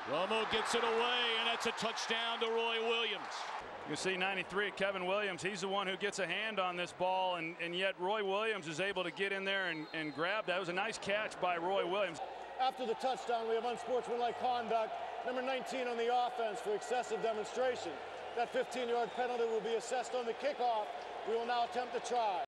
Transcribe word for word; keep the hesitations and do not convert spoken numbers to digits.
Romo gets it away, and that's a touchdown to Roy Williams. You see ninety-three, Kevin Williams, he's the one who gets a hand on this ball, and, and yet Roy Williams is able to get in there and, and grab that. It was a nice catch by Roy Williams. After the touchdown, we have unsportsmanlike conduct, number nineteen on the offense for excessive demonstration. That fifteen-yard penalty will be assessed on the kickoff. We will now attempt to try.